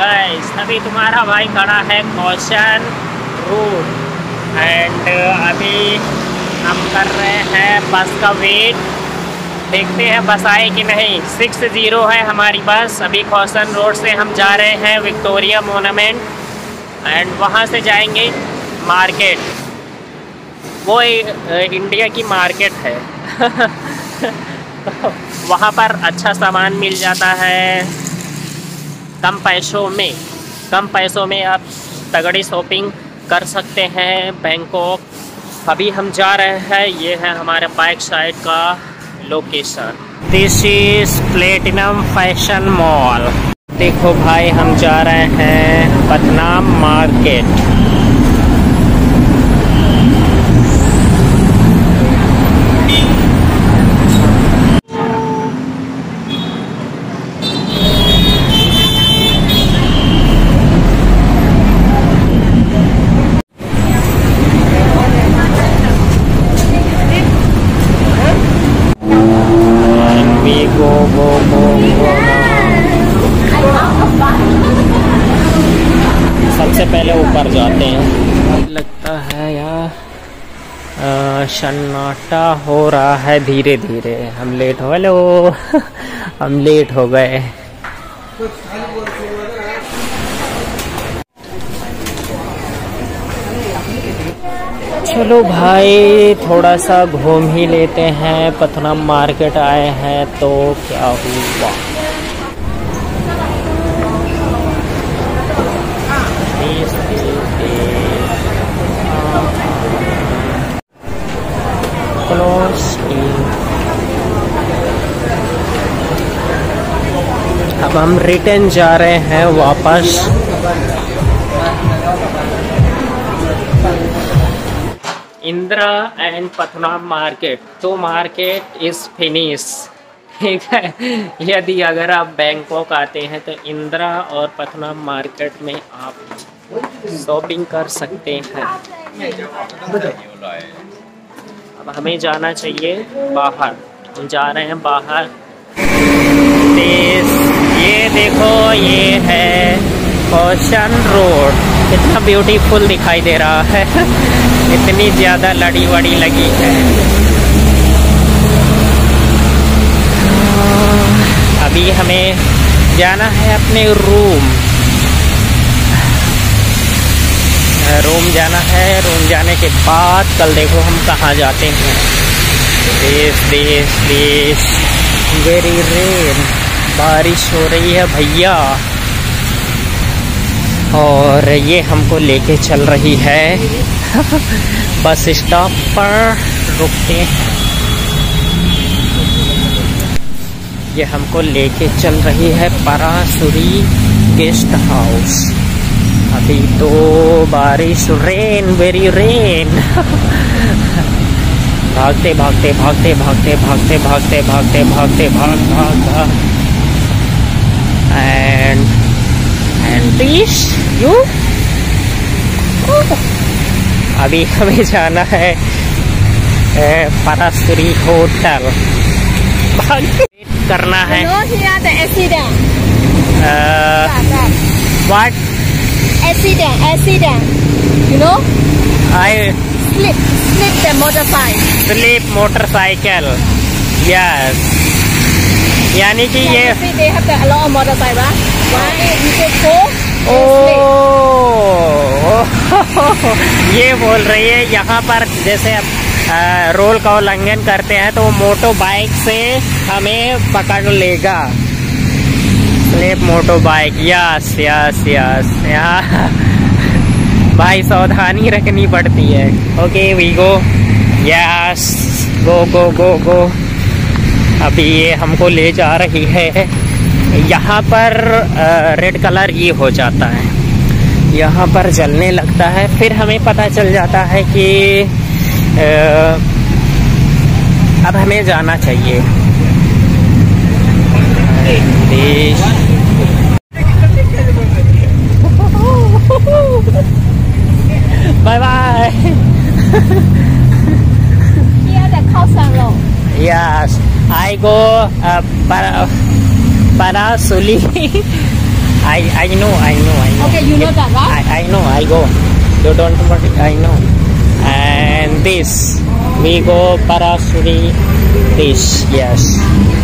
Guys, अभी तुम्हारा भाई खड़ा है कौशन रोड एंड अभी हम कर रहे हैं बस का वेट। देखते हैं बस आए कि नहीं। 60 है हमारी बस। अभी कौशन रोड से हम जा रहे हैं विक्टोरिया मोन्यूमेंट एंड वहाँ से जाएंगे मार्केट। वो इंडिया की मार्केट है वहाँ पर अच्छा सामान मिल जाता है कम पैसों में आप तगड़ी शॉपिंग कर सकते हैं बैंकॉक। अभी हम जा रहे हैं, ये है हमारे बैक साइड का location. This is Platinum Fashion Mall. देखो भाई, हम जा रहे हैं पथनाम मार्केट। सबसे पहले ऊपर जाते हैं। लगता है यार सन्नाटा हो रहा है धीरे धीरे। हम लेट हो हम लेट हो गए। चलो भाई, थोड़ा सा घूम ही लेते हैं। पथनाम मार्केट आए हैं तो क्या हुआ। अब हम रिटर्न जा रहे हैं वापस। इंदिरा एंड पथनाम मार्केट। तो मार्केट इज फिनिश, ठीक है। यदि अगर आप बैंकॉक आते हैं तो इंदिरा और पथनाम मार्केट में आप शॉपिंग कर सकते हैं। अब हमें जाना चाहिए बाहर। हम जा रहे हैं बाहर। ये देखो, ये है कौशन रोड। कितना ब्यूटीफुल दिखाई दे रहा है इतनी ज़्यादा लड़ी वड़ी लगी है। अभी हमें जाना है अपने रूम जाना है। रूम जाने के बाद कल देखो हम कहाँ जाते हैं। देश वेरी रेन, बारिश हो रही है भैया। और ये हमको लेके चल रही है बस स्टॉप पर रुकते हैं। ये हमको लेके चल रही है परासुरी गेस्ट हाउस। अभी तो बारिश, रेन, वेरी रेन। भागते भागते भागते भागते भागते भागते भागते भागते भाग एंड दिस यू। अभी हमें जाना है परासुरी होटल। करना है। What? Accident. You know? Slip the motorcycle. Slip motorcycle. Yes. यानी कि ये they have a lot of motorcycle. Why you take four? ये बोल रही है यहाँ पर जैसे रोल का उल्लंघन करते हैं तो वो मोटो बाइक से हमें पकड़ लेगा। Slip moto bike. Yes yes yes. यहाँ भाई सावधानी रखनी पड़ती है। Okay we go. Yes, go go go go. अभी ये हमको ले जा रही है। यहाँ पर रेड कलर ये हो जाता है, यहाँ पर जलने लगता है। फिर हमें पता चल जाता है कि अब हमें जाना चाहिए। Bye bye. Yes, I go Parasuli I know. Okay, you know that, right? I know. I go. You don't worry. I know. And this, we go Parasuri. This, yes.